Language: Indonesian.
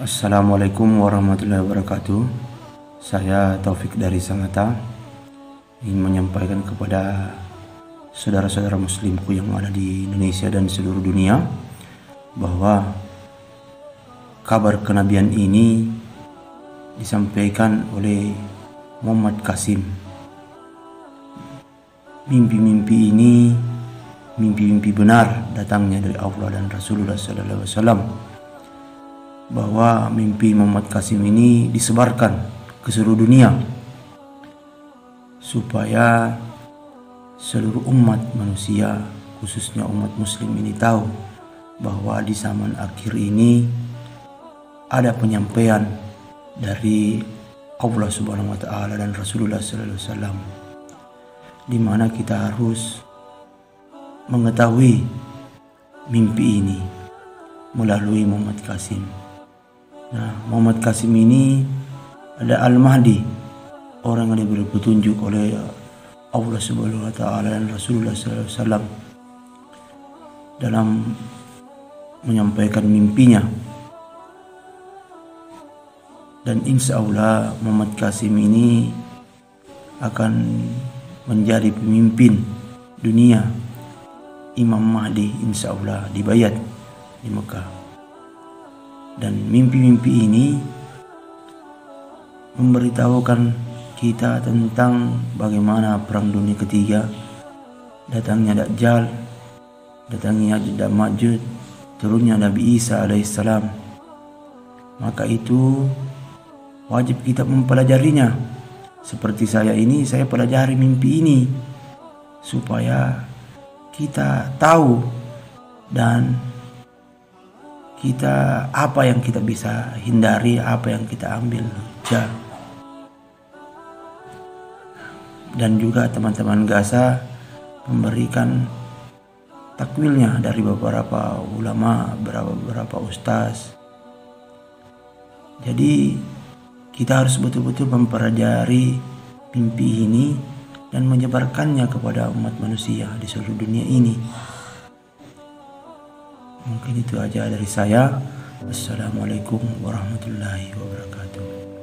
Assalamualaikum warahmatullahi wabarakatuh. Saya Taufik dari Sangatta ingin menyampaikan kepada saudara-saudara muslimku yang ada di Indonesia dan seluruh dunia bahwa kabar kenabian ini disampaikan oleh Muhammad Qasim. Mimpi-mimpi ini mimpi-mimpi benar datangnya dari Allah dan Rasulullah sallallahu alaihi wasallam, bahwa mimpi Muhammad Qasim ini disebarkan ke seluruh dunia supaya seluruh umat manusia, khususnya umat muslim ini, tahu bahwa di zaman akhir ini ada penyampaian dari Allah Subhanahu wa taala dan Rasulullah sallallahu alaihi wasallam, di mana kita harus mengetahui mimpi ini melalui Muhammad Qasim. Nah, Muhammad Qasim ini ada Al-Mahdi, orang yang diberi petunjuk oleh Allah Subhanahu wa taala dan Rasulullah sallallahu alaihi wasallam dalam menyampaikan mimpinya. Dan insya Allah Muhammad Qasim ini akan menjadi pemimpin dunia, Imam Mahdi, insya Allah di Bayat di Mekah. Dan mimpi-mimpi ini memberitahukan kita tentang bagaimana perang dunia ketiga, datangnya Dajjal, datangnya Ya'juj dan Ma'juj, turunnya Nabi Isa alaihissalam. Maka itu wajib kita mempelajarinya. Seperti saya ini, saya pelajari mimpi ini supaya kita tahu dan kita apa yang kita bisa hindari, apa yang kita ambil dan juga teman-teman Gaza memberikan takwilnya dari beberapa ulama, beberapa ustaz. Jadi kita harus betul-betul mempelajari mimpi ini dan menyebarkannya kepada umat manusia di seluruh dunia ini. Mungkin itu aja dari saya. Assalamualaikum warahmatullahi wabarakatuh.